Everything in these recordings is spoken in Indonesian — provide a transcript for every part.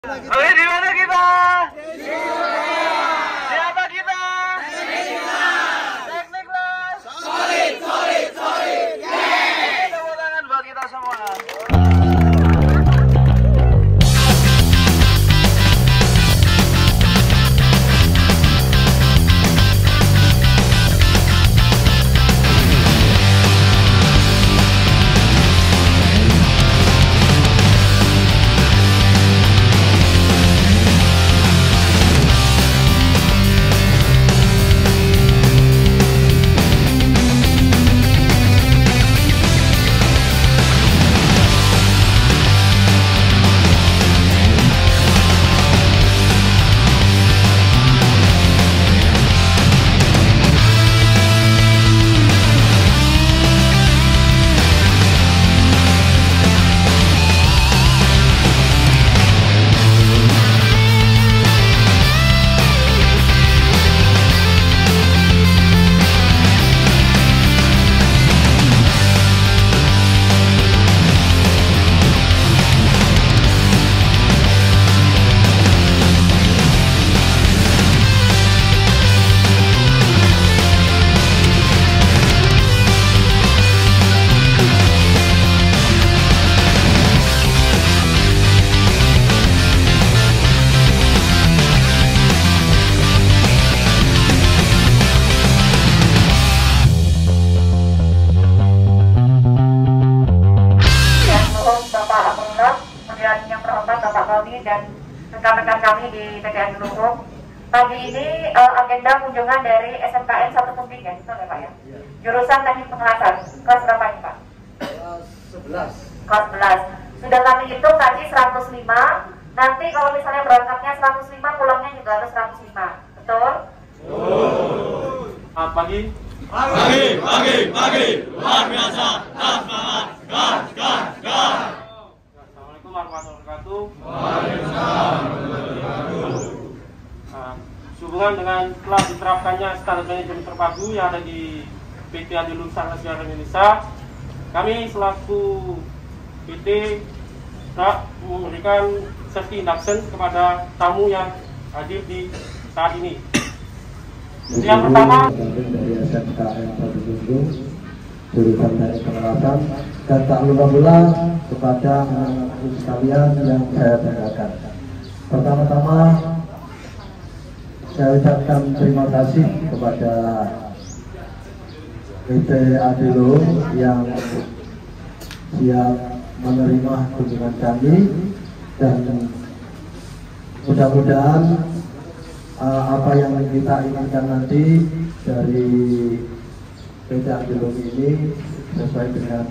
Oke, di mana kita? Siapa kita? Teknik Plus. Solid. Tepuk tangan buat kita semua. Dan rekan-rekan kami di PTN Gelunggung. Pagi ini agenda kunjungan dari SMKN 1 Kemping ya, betul ya Pak ya? Jurusan Teknik Pengelasan. Kelas berapa ini Pak? Kelas 11. Kelas 11. Sudah kami hitung tadi 105. Nanti kalau misalnya berangkatnya 105, pulangnya juga harus 105. Betul? Pagi. Luar biasa. Assalamualaikum warahmatullahi wabarakatuh. Sehubungan dengan telah diterapkannya standar manajemen terpadu yang ada di PT Adiluhur Sanggar Sejarah Indonesia, kami selaku PT tak memberikan safety induction kepada tamu yang hadir di saat ini. Yang pertama dari SMKN 1 Gelunggung, jurusan Teknik Pengelasan, dan tak lupa pula kepada anak-anak sekalian yang saya banggakan. Pertama-tama saya ucapkan terima kasih kepada PT Adiluhur yang siap menerima kunjungan kami, dan mudah-mudahan apa yang kita inginkan nanti dari PT Adiluhur ini sesuai dengan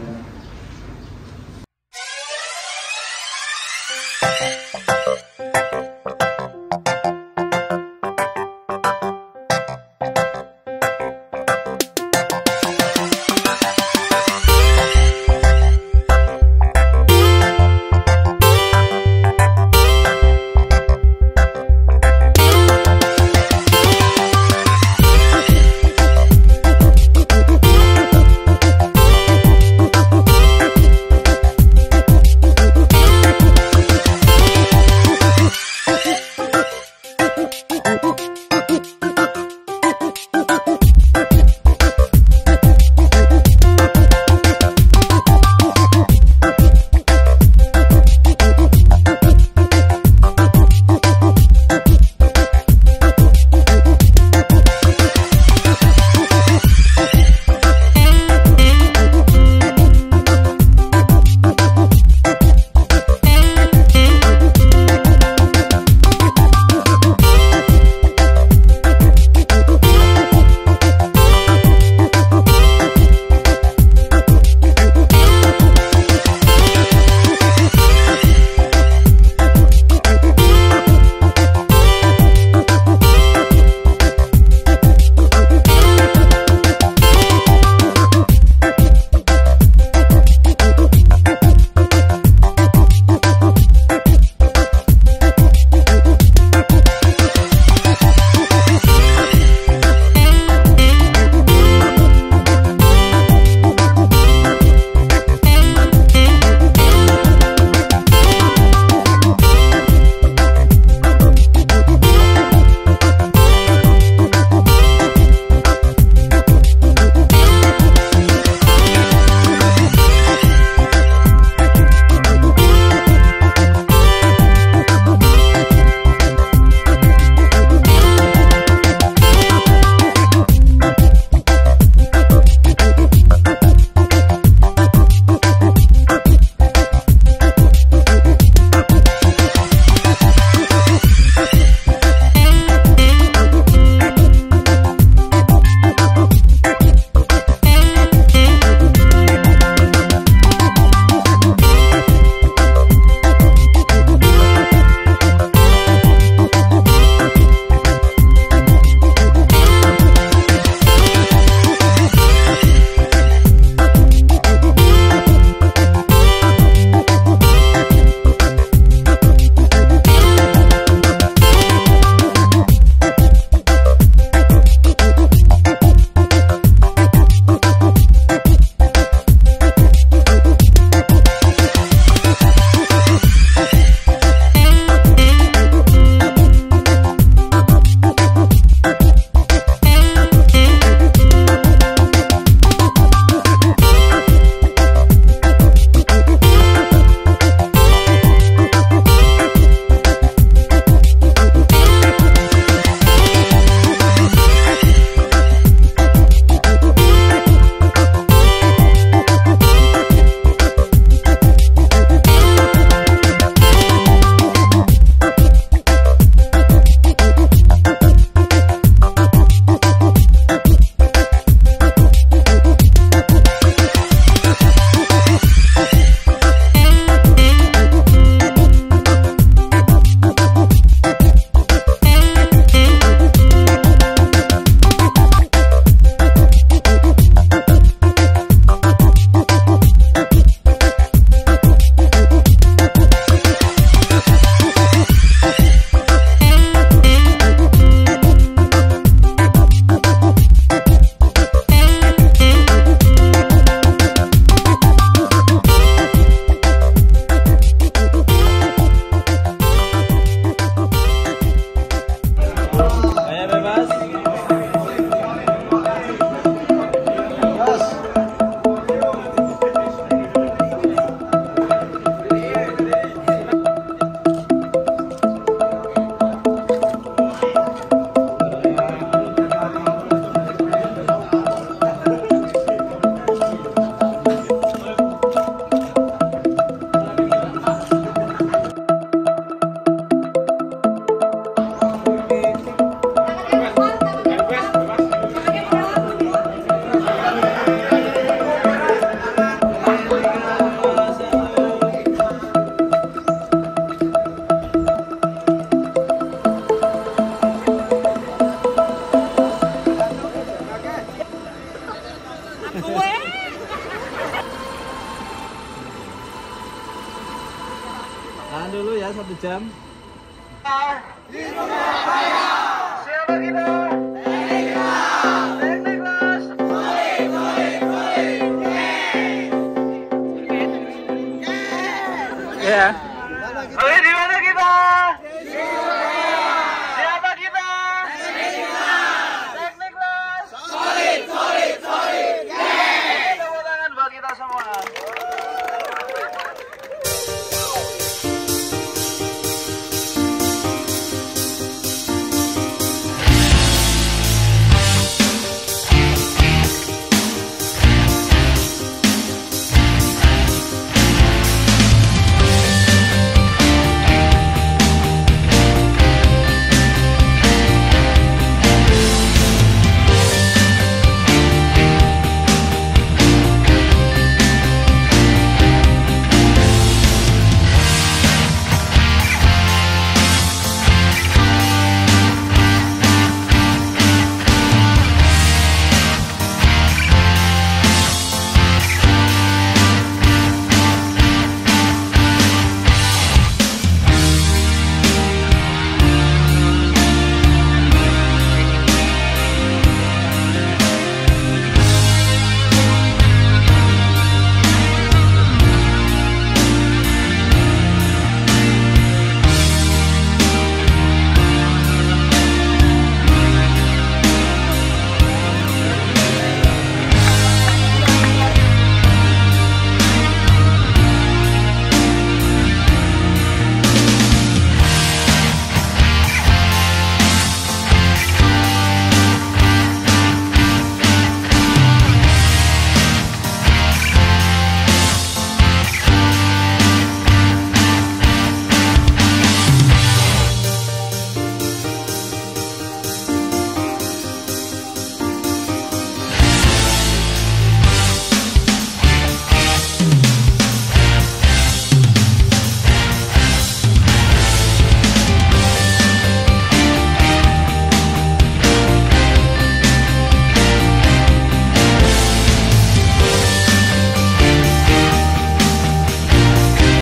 Adam. Di Surabaya. Siapa kita?